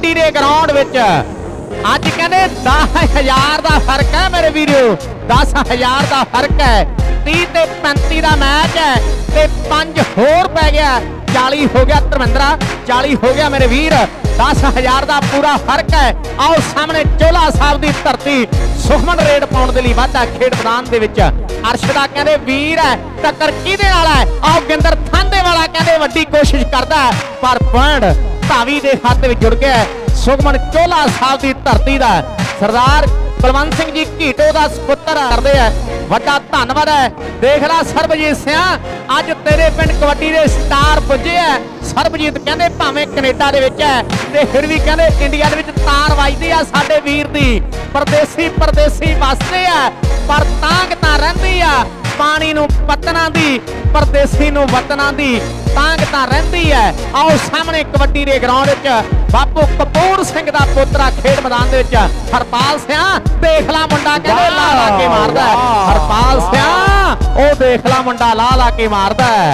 कबड्डी दे ग्राउंड विच अज कहते 10,000 का फर्क है मेरे वीरो, 10,000 का फर्क है। 30 ते 35 का मैच है ते 5 होर पै गया, 40 हो गया धर्मेंद्रा, 40 हो गया मेरे वीर, 10,000 का पूरा फर्क है। आओ सामने चोला साहब की धरती सुखमन रेड पाउण दे लई वाधा खेड मैदान दे विच अर्शदा कहते वीर है, टक्कर किहदे नाल है? आओ गिंदर थांदे वाला कहते वड्डी कोशिश करदा पर पॉइंट धावी दे खाते में जुड़ गया। सुखमन चोला साहब की धरती का सरदार बलवंत सिंह जी घीटो का सपुत्र करते हैं, वड्डा धन्नवाद है। देख ला सरबजीत सिंह अज तेरे पिंड कबड्डी के स्टार पुजे है। सरबजीत कहते भावें कनेडा दे विच है ते फिर भी कहते इंडिया दे विच तार वजदी आ साडे वीर दी। परदेसी परदेसी वसदे आ पर तांग तां रहिंदी आ पानी नूं पत्तना दी, परदेसी नूं वतना दी तांग तां रहिंदी है। आओ सामने कबड्डी दे ग्राउंड विच बापू कपूर सिंह दा पोतरा खेड मैदान दे विच हरपाल सिंह देख ला मुंडा कहंदे ला ला के मारदा है। हरपाल सिंह ओ देख ला मुंडा ला ला के मारदा है।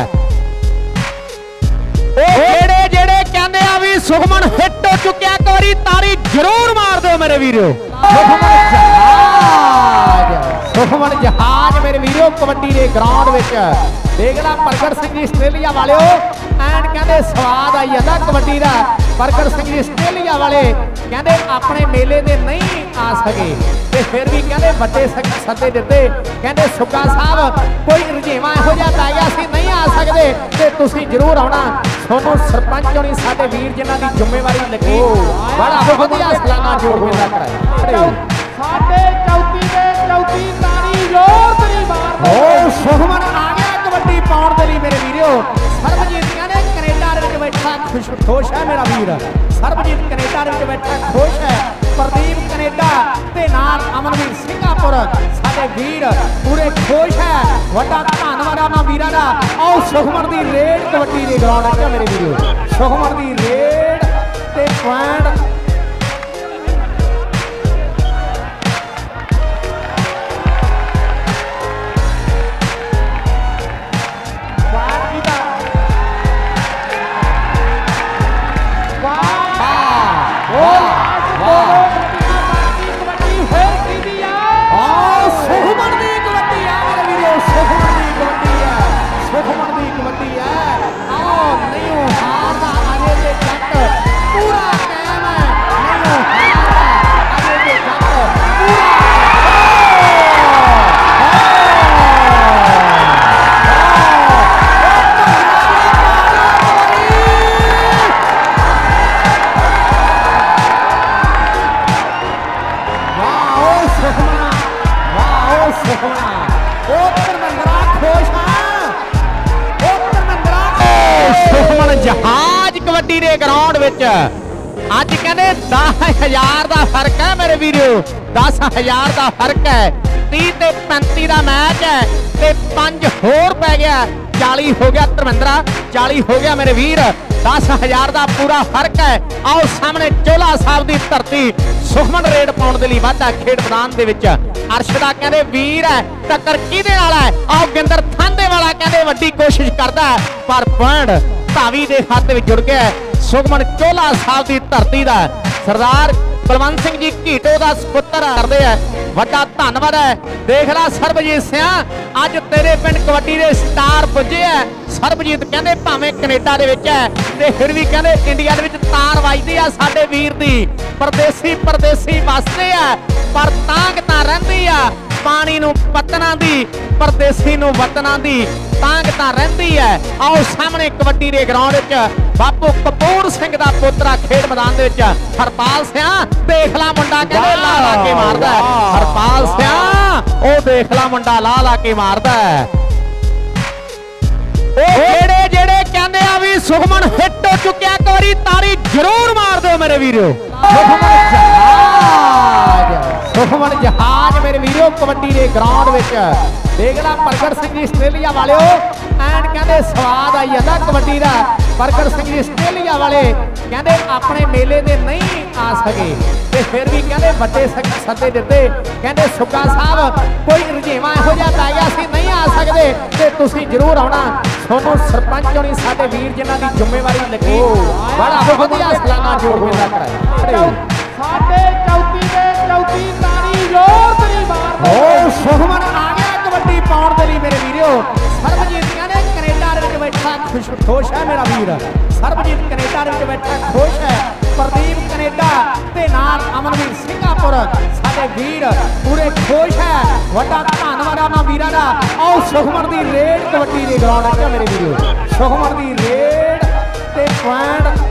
ओ जेड़े जेड़े कहंदे आ भी सुखमन हिट हो चुकिया, एक बारी ताड़ी जरूर मार दो मेरे वीरो। सुखमन जहाज मेरे वीरो कबड्डी के ग्राउंड विच देख ला प्रगट सिंह जी आस्ट्रेलिया वाले एंड कहते स्वाद आई जाता कबड्डी का। प्रगट सिंह जी आस्ट्रेलिया वाले कहते अपने मेले दे नहीं आ सके ते फिर भी कहते बड़े सदे दिते, कहते सुक्का साहब कोई रजेवा इहो जिहा पै गया सी नहीं आ सकते ते तुसीं जरूर आउणा। सोनू सरपंच होनी साडे वीर जिन्हां दी जिम्मेवारी लगी बड़ा वधिया सलाना जोड़ मेला कराया। साडे चौकी दे चौकी तारी जोर तरी मार ओ सुखमन आ गया कबड्डी पाउण दे लई मेरे वीरो। सरबजीत कहने कनेडा दे विच बैठा खुश है मेरा वीर, सरबजीत कनेडा दे विच बैठा खुश है। प्रदीप कनेडा ते नाल अमनवीर सिंगापुर साडे वीर पूरे खुश है। वड्डा धन्नवाद आ वीरां दा। आओ सुखमन दी रेड कबड्डी दे ग्राउंड विच मेरे वीरो, सुखमन दी रेड ते पॉइंट जहाज कबड्डी के ग्राउंड विच अज कहते 10,000 का फर्क है मेरे वीरो, 10,000 का फर्क है। 30 ते 35 का मैच है ते 5 होर पै गया, 40 हो गया धर्मेंद्रा, 40 हो गया मेरे वीर, 10,000 का पूरा फर्क है। आओ सामने चोला साहब की धरती सुखमन रेड पाउण दे लई वाधा खेड मैदान दे विच अर्शदा कहते वीर है, टक्कर किहदे नाल है? आओ गिंदर थांदे वाला कहते वड्डी कोशिश करदा पर पॉइंट धावी दे खाते में जुड़ गया। सुखमन चोला साहब की धरती का सरदार बलवंत सिंह जी घीटो का सपुत्र करते हैं, वड्डा धन्नवाद है। देख ला सरबजीत सिंह अज तेरे पिंड कबड्डी के स्टार पुजे है। सरबजीत कहते भावें कनेडा दे विच है ते फिर भी कहते इंडिया दे विच तार वजदी आ साडे वीर दी। परदेसी परदेसी वसदे आ पर तांग तां रहिंदी आ पानी नूं पत्तना दी, परदेसी नूं वतना दी तांग तां रहिंदी है। आओ सामने कबड्डी के ग्राउंड विच बापू कपूर सिंह दा पोतरा खेड मैदान दे विच हरपाल सिंह देख ला मुंडा कहंदे ला ला के मारदा है। हरपाल सिंह ओ देख ला मुंडा ला ला के मारदा है। ओ जेड़े जेड़े कहंदे आ भी सुखमन हिट हो चुकिया, एक बारी ताड़ी जरूर मार दो मेरे वीरो। सुखमन जहाज मेरे वीरो कबड्डी के ग्राउंड विच देख ला प्रगट सिंह जी आस्ट्रेलिया वाले एंड कहते स्वाद आई जाता कबड्डी का। प्रगट सिंह जी आस्ट्रेलिया वाले कहते अपने मेले दे नहीं आ सके ते फिर भी कहते बड़े सदे दिते, कहते सुक्का साहब कोई रजेवा इहो जिहा पै गया सी नहीं आ सकते ते तुसीं जरूर आउणा। सोनू सरपंच होनी साडे वीर जिन्हां दी जिम्मेवारी लगी बड़ा वधिया सलाना जोड़ मेला कराया साडे चौथी दे चौथी तारी जोर तरी मार ओ सुखमन आ गया कबड्डी पाउण दे लई मेरे वीरो सरबजीत ने कनेडा दे विच बैठा खुश है मेरा वीर सरबजीत कनेडा दे विच बैठा खुश है प्रदीप कनेडा ते नाल अमनवीर सिंगापुर साडे वीर पूरे खुश है वड्डा धन्नवाद आ वीरां दा आओ सुखमन दी रेड कबड्डी दे ग्राउंड च मेरे वीरो सुखमन दी रेड ते पॉइंट